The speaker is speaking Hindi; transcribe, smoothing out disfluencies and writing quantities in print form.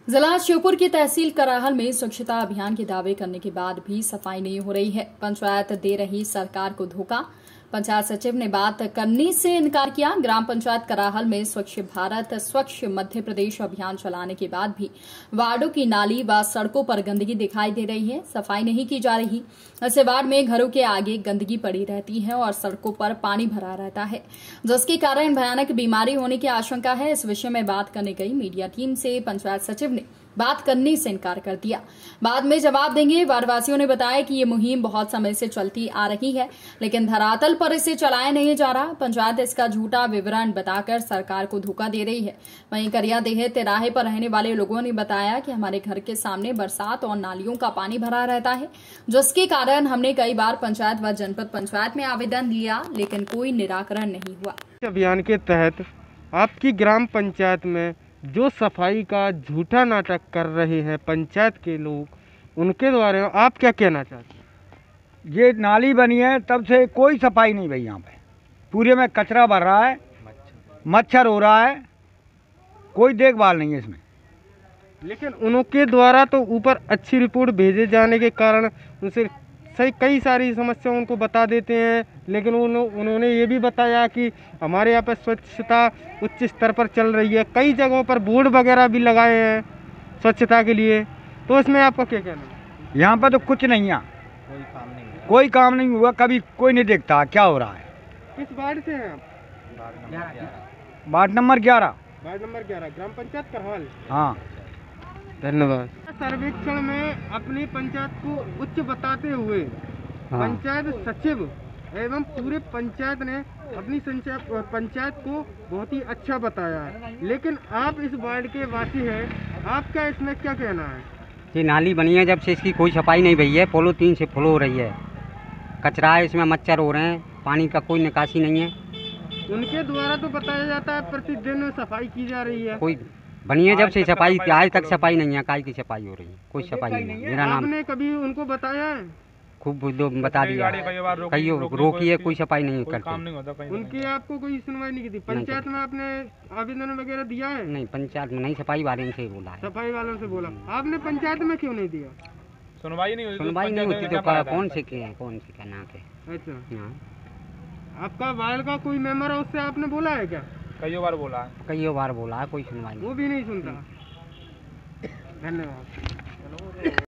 जिला श्योपुर की तहसील कराहल में स्वच्छता अभियान के दावे करने के बाद भी सफाई नहीं हो रही है। पंचायत दे रही सरकार को धोखा। पंचायत सचिव ने बात करने से इनकार किया। ग्राम पंचायत कराहल में स्वच्छ भारत स्वच्छ मध्य प्रदेश अभियान चलाने के बाद भी वार्डों की नाली व सड़कों पर गंदगी दिखाई दे रही है। सफाई नहीं की जा रही। ऐसे वार्ड में घरों के आगे गंदगी पड़ी रहती है और सड़कों पर पानी भरा रहता है, जिसके कारण भयानक बीमारी होने की आशंका है। इस विषय में बात करने गई मीडिया टीम से पंचायत सचिव ने बात करने से इनकार कर दिया। बाद में जवाब देंगे। वार्डवासियों ने बताया कि ये मुहिम बहुत समय से चलती आ रही है, लेकिन धरातल पर इसे चलाया नहीं जा रहा। पंचायत इसका झूठा विवरण बताकर सरकार को धोखा दे रही है। वहीं करियादेह तिराहे पर रहने वाले लोगों ने बताया कि हमारे घर के सामने बरसात और नालियों का पानी भरा रहता है, जिसके कारण हमने कई बार पंचायत व जनपद पंचायत में आवेदन दिया, लेकिन कोई निराकरण नहीं हुआ। अभियान के तहत आपकी ग्राम पंचायत में जो सफाई का झूठा नाटक कर रहे हैं पंचायत के लोग, उनके द्वारा आप क्या कहना चाहते हैं? ये नाली बनी है तब से कोई सफाई नहीं भाई। यहाँ पे पूरे में कचरा भर रहा है, मच्छर हो रहा है, कोई देखभाल नहीं है इसमें। लेकिन उनके द्वारा तो ऊपर अच्छी रिपोर्ट भेजे जाने के कारण उनसे सही कई सारी समस्या उनको बता देते हैं, लेकिन उन्होंने ये भी बताया कि हमारे यहाँ पर स्वच्छता उच्च स्तर पर चल रही है। कई जगहों पर बोर्ड वगैरह भी लगाए हैं स्वच्छता के लिए। तो इसमें आपका क्या कहना है? यहाँ पर तो कुछ नहीं है, कोई काम नहीं हुआ, कभी कोई नहीं देखता क्या हो रहा है। किस वार्ड से हैं आप? Ward number 11। वार्ड नंबर 11, ग्राम पंचायत कराहल। हाँ, धन्यवाद। सर्वेक्षण में अपनी पंचायत को उच्च बताते हुए पंचायत सचिव एवं पूरे पंचायत ने अपनी पंचायत को बहुत ही अच्छा बताया है, लेकिन आप इस वार्ड के वासी हैं, आपका इसमें क्या कहना है? ये नाली बनी है जब से इसकी कोई सफाई नहीं भई है। पॉलीथीन से फुल हो रही है, कचरा है, इसमें मच्छर हो रहे हैं, पानी का कोई निकासी नहीं है। उनके द्वारा तो बताया जाता है प्रतिदिन सफाई की जा रही है। कोई बनी है जब से सफाई, आज तक सफाई नहीं है। काय की सफाई हो रही है? कोई सफाई नहीं है। मेरा नाम आपने कभी उनको बताया है? खूब बता दिया, कई रोकी है, कोई सफाई नहीं करती। उनकी आपको कोई सुनवाई नहीं की थी? पंचायत में आपने आवेदन वगैरह दिया है? नहीं, पंचायत में नहीं, सफाई वाले से बोला है। सफाई वालों से बोला। आपने पंचायत में क्यों नहीं दिया? सुनवाई नहीं होती तो कौन से के हैं, कौन से का नाम है? अच्छा, आपका वार्ड का कोई मेंबर है, उससे आपने बोला है क्या? कई बार बोला है, कोई सुनवाई नहीं। वो भी नहीं सुनता। धन्यवाद।